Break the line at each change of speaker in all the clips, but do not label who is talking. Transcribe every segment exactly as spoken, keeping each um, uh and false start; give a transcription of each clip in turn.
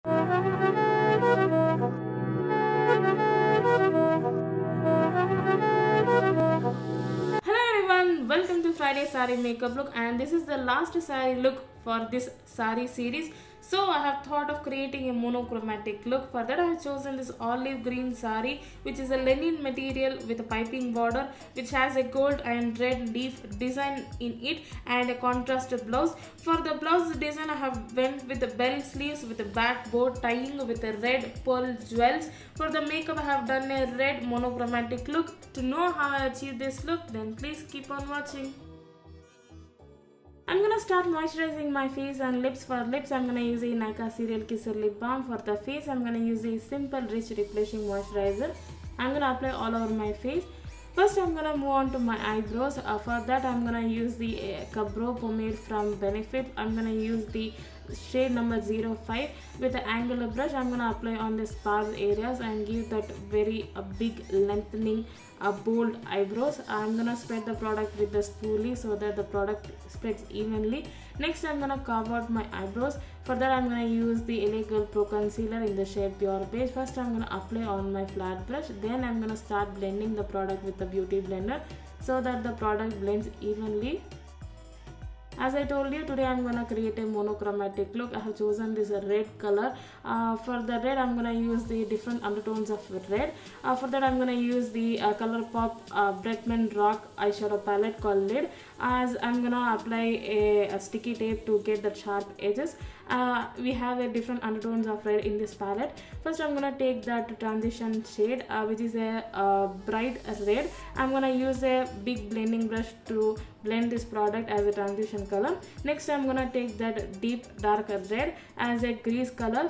Hello everyone, welcome to Friday Sari Makeup Look, and this is the last sari look for this sari series. So I have thought of creating a monochromatic look. For that I have chosen this olive green sari, which is a linen material with a piping border, which has a gold and red leaf design in it and a contrast blouse. For the blouse design I have went with the bell sleeves with a back bow tying with a red pearl jewels. For the makeup I have done a red monochromatic look. To know how I achieve this look, then please keep on watching. I'm gonna start moisturizing my face and lips. For lips, I'm gonna use a Nykaa Serial Kisser lip balm. For the face, I'm gonna use a simple rich replenishing moisturizer. I'm gonna apply all over my face. First, I'm gonna move on to my eyebrows. Uh, for that, I'm gonna use the uh, Cabro pomade from Benefit. I'm gonna use the shade number zero five with an angular brush. I'm gonna apply on the sparse areas and give that very uh, big lengthening uh, bold eyebrows. I'm gonna spread the product with the spoolie so that the product spreads evenly. Next, I'm gonna carve out my eyebrows. For that, I'm gonna use the L A Girl Pro Concealer in the shade Pure Beige. First, I'm gonna apply on my flat brush. Then, I'm gonna start blending the product with the Beauty Blender so that the product blends evenly. As I told you, today I'm gonna create a monochromatic look. I have chosen this red color. Uh, for the red, I'm gonna use the different undertones of red. Uh, for that, I'm gonna use the uh, ColourPop uh, Bretman Rock eyeshadow palette called Lid. As I'm gonna apply a, a sticky tape to get the sharp edges. Uh, we have a different undertones of red in this palette. First, I'm gonna take that transition shade, uh, which is a uh, bright red. I'm gonna use a big blending brush to blend this product as a transition color. Next, I'm gonna take that deep dark red as a grease color.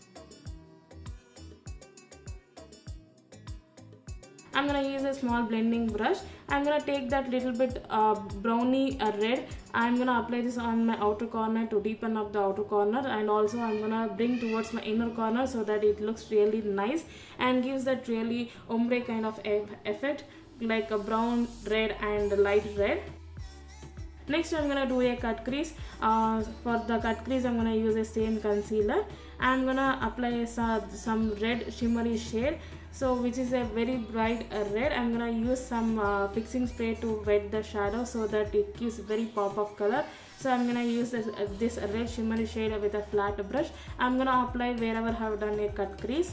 I'm gonna use a small blending brush. I'm gonna take that little bit uh, browny uh, red. I'm gonna apply this on my outer corner to deepen up the outer corner, and also I'm gonna bring towards my inner corner so that it looks really nice and gives that really ombre kind of effect, like a brown, red and light red. Next, I'm gonna do a cut crease. Uh, for the cut crease, I'm gonna use the same concealer. I'm gonna apply some, some red shimmery shade, so which is a very bright uh, red. I'm gonna use some uh, fixing spray to wet the shadow so that it gives very pop of color. So I'm gonna use this, uh, this red shimmery shade with a flat brush. I'm gonna apply wherever I have done a cut crease.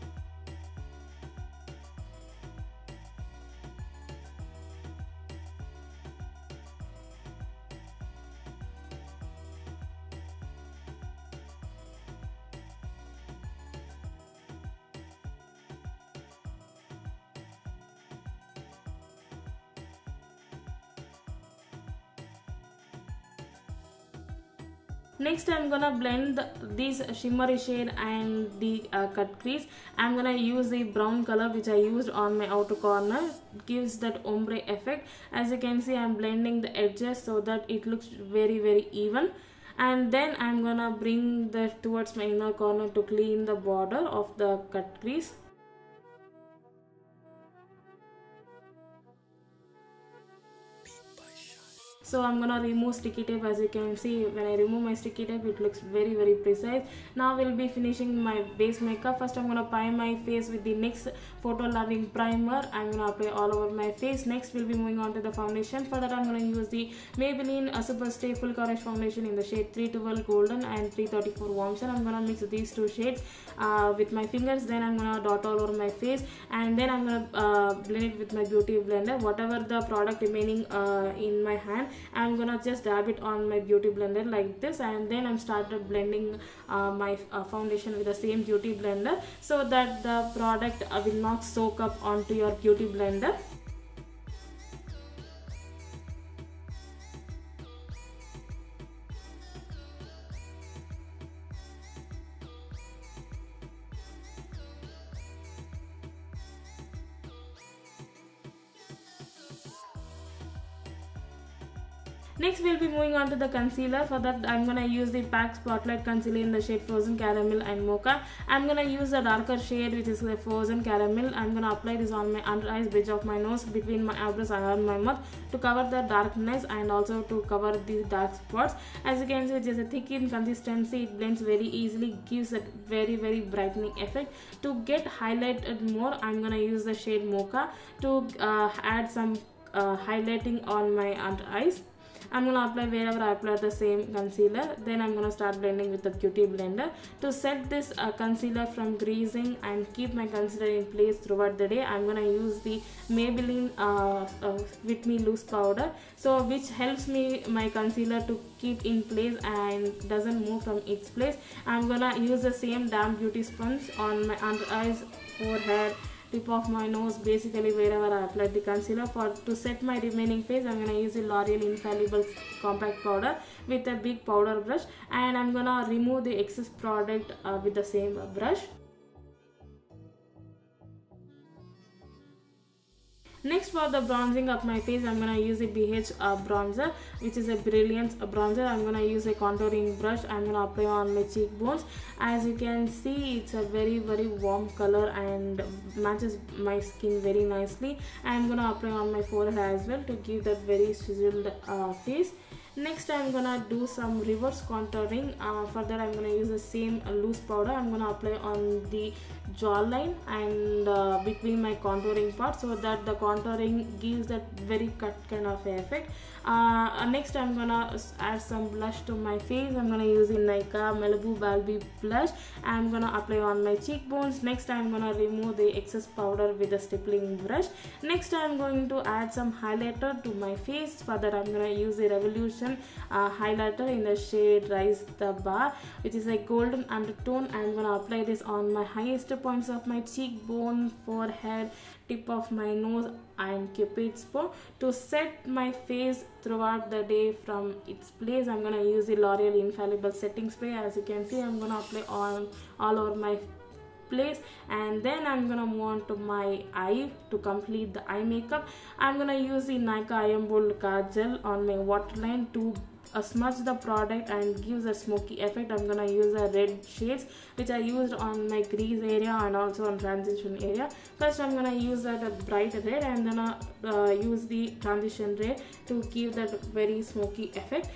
Next, I'm gonna blend the, these shimmery shade and the uh, cut crease. I'm gonna use the brown color which I used on my outer corner. It gives that ombre effect. As you can see, I'm blending the edges so that it looks very very even. And then I'm gonna bring that towards my inner corner to clean the border of the cut crease. So I'm gonna remove sticky tape. As you can see, when I remove my sticky tape, it looks very very precise. Now we'll be finishing my base makeup. First, I'm gonna prime my face with the NYX Photo Loving Primer. I'm gonna apply all over my face. Next, we'll be moving on to the foundation. For that, I'm gonna use the Maybelline uh, Super Stay Full Coverage Foundation in the shade three twelve Golden and three thirty-four Warm Shade. I'm gonna mix these two shades uh, with my fingers. Then I'm gonna dot all over my face, and then I'm gonna uh, blend it with my Beauty Blender. Whatever the product remaining uh, in my hand, I'm gonna just dab it on my Beauty Blender like this, and then I'm started blending uh, my uh, foundation with the same Beauty Blender so that the product uh, will not soak up onto your Beauty Blender. Next we'll be moving on to the concealer. For that I'm gonna use the PAC Spotlight Concealer in the shade Frozen Caramel and Mocha. I'm gonna use a darker shade which is the Frozen Caramel. I'm gonna apply this on my under eyes, bridge of my nose, between my eyebrows and on my mouth to cover the darkness and also to cover the dark spots. As you can see, it is a thick in consistency, it blends very easily, gives a very very brightening effect. To get highlighted more, I'm gonna use the shade Mocha to uh, add some uh, highlighting on my under eyes. I'm gonna apply wherever I apply the same concealer. Then I'm gonna start blending with the Beauty Blender to set this uh, concealer from greasing and keep my concealer in place throughout the day. I'm gonna use the Maybelline uh, uh, Fit Me Loose Powder, so which helps me my concealer to keep in place and doesn't move from its place. I'm gonna use the same damp beauty sponge on my under eyes, forehead, tip of my nose, basically wherever I applied the concealer. For to set my remaining face, I'm gonna use the L'Oreal Infallible Compact Powder with a big powder brush, and I'm gonna remove the excess product uh, with the same brush. Next, for the bronzing of my face, I'm gonna use a B H uh, bronzer, which is a Brilliance bronzer. I'm gonna use a contouring brush. I'm gonna apply on my cheekbones. As you can see, it's a very very warm color and matches my skin very nicely. I'm gonna apply on my forehead as well to give that very chiseled uh, face. Next, I'm gonna do some reverse contouring. Uh, for that, I'm gonna use the same uh, loose powder. I'm gonna apply on the jawline and uh, between my contouring part, so that the contouring gives that very cut kind of effect. Uh, next, I'm gonna add some blush to my face. I'm gonna use the Nykaa Malibu Balby blush. I'm gonna apply on my cheekbones. Next, I'm gonna remove the excess powder with a stippling brush. Next, I'm going to add some highlighter to my face. For that, I'm gonna use the Revolution uh, highlighter in the shade Rise the Bar, which is a golden undertone. I'm gonna apply this on my highest points of my cheekbone, forehead, tip of my nose and Cupid's bow to set my face throughout the day from its place. I'm gonna use the L'Oreal Infallible Setting Spray. As you can see, I'm gonna apply on all over my place, and then I'm gonna move on to my eye to complete the eye makeup. I'm gonna use the Nykaa I Am Bold Kajal on my waterline to uh, smudge the product and gives a smoky effect. I'm gonna use the red shades which I used on my crease area and also on transition area. First, I'm gonna use that uh, bright red, and then uh, uh, use the transition red to give that very smoky effect.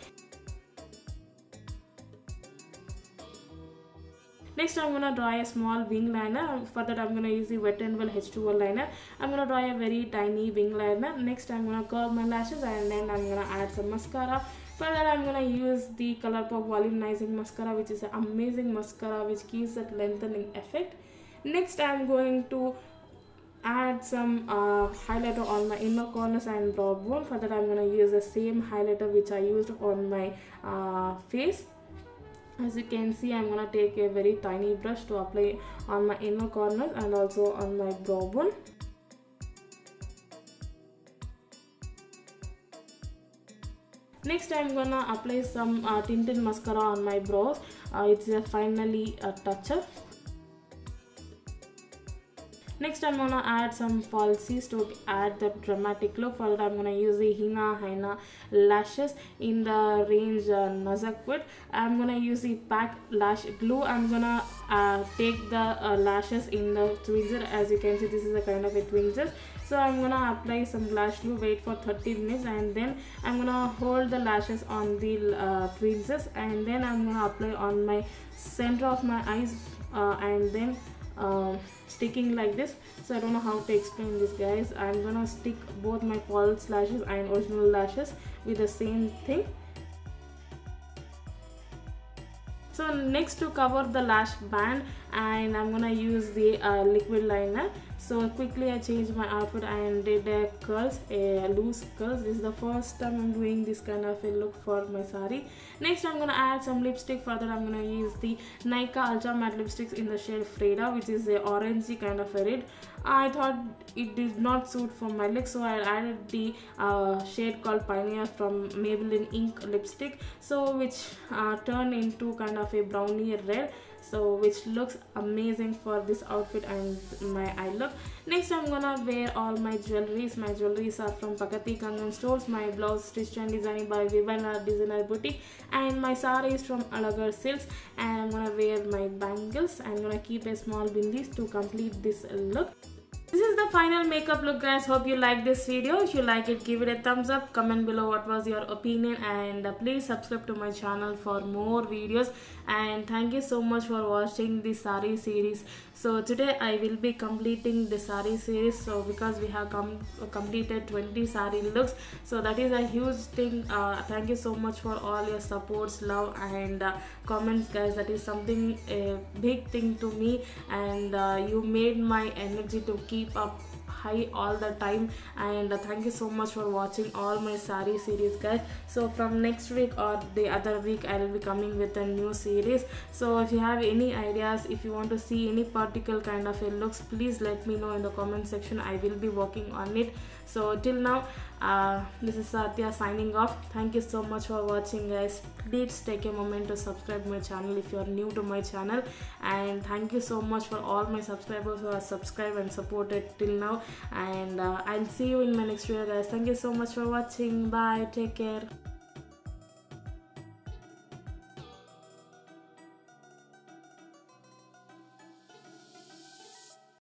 Next, I'm gonna draw a small wing liner. For that, I'm gonna use the Wet n Wild H two O liner. I'm gonna draw a very tiny wing liner. Next, I'm gonna curl my lashes, and then I'm gonna add some mascara. For that, I'm gonna use the ColourPop Volumizing Mascara, which is an amazing mascara which gives that lengthening effect. Next, I'm going to add some uh, highlighter on my inner corners and brow bone. For that, I'm gonna use the same highlighter which I used on my uh, face. As you can see, I'm gonna take a very tiny brush to apply on my inner corners and also on my brow bone. Next, I'm gonna apply some uh, tinted mascara on my brows. Uh, it's a finally a toucher. Next, I'm gonna add some falsies to add the dramatic look. For that, I'm gonna use the Hina Haina lashes in the range uh, Nazakwit. I'm gonna use the PAC lash glue. I'm gonna uh, take the uh, lashes in the tweezer. As you can see, this is a kind of a tweezer. So I'm gonna apply some lash glue, wait for thirty minutes, and then I'm gonna hold the lashes on the uh, tweezers, and then I'm gonna apply on my center of my eyes, uh, and then uh, sticking like this. So I don't know how to explain this, guys. I'm gonna stick both my false lashes and original lashes with the same thing. So next, to cover the lash band, and I'm gonna use the uh, liquid liner. So quickly I changed my outfit and did a curls, a loose curls. This is the first time I'm doing this kind of a look for my sari. Next, I'm gonna add some lipstick. For that, I'm gonna use the Nykaa Ultra Matte lipsticks in the shade Freda, which is a orangey kind of a red. I thought it did not suit for my lips, so I added the uh, shade called Pioneer from Maybelline Ink lipstick, so which uh, turned into kind of a brownie red. so which looks amazing for this outfit and my eye look. Next I'm gonna wear all my jewelries. My jewelries are from Pakati Kangan stores. My blouse stitched and designed by Vibana Designer Boutique, and my saree is from Alagar Silks. And I'm gonna wear my bangles. I'm gonna keep a small bindis to complete this look. This is the final makeup look, guys. Hope you like this video. If you like it, give it a thumbs up. Comment below what was your opinion, and uh, please subscribe to my channel for more videos. And thank you so much for watching the sari series. So today I will be completing the sari series, so because we have com completed twenty sari looks, so that is a huge thing. Uh, thank you so much for all your supports, love, and uh, comments, guys. That is something a big thing to me, and uh, you made my energy to keep up high all the time. And uh, thank you so much for watching all my sari series, guys. So from next week or the other week I will be coming with a new series. So if you have any ideas, if you want to see any particular kind of a looks, please let me know in the comment section. I will be working on it. So till now, uh, this is Satya signing off. Thank you so much for watching, guys. Please take a moment to subscribe my channel if you are new to my channel, and thank you so much for all my subscribers who are subscribed and supported till now. And uh, I'll see you in my next video, guys. Thank you so much for watching. Bye, take care.